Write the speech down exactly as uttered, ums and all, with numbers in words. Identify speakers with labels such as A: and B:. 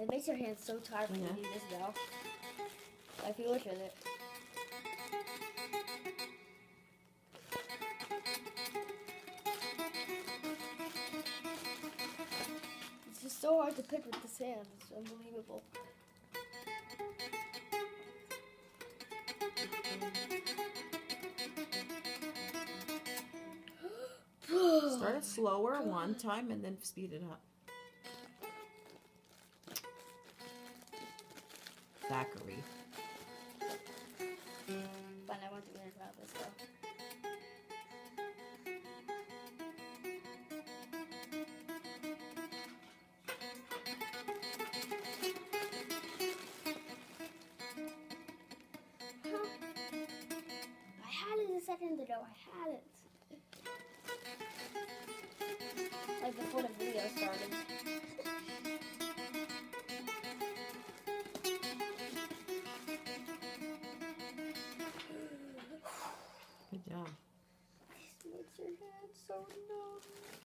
A: It makes your hands so tired when
B: Yeah.
A: you do this though. If you look at it. It's just so hard to pick with this hand. It's unbelievable.
B: Start it slower one time and then speed it up. Thackeray.
A: But I want to learn about this though. I had it a second ago. I had it. Like before the video started.
B: Good job.
A: This makes your hand so numb.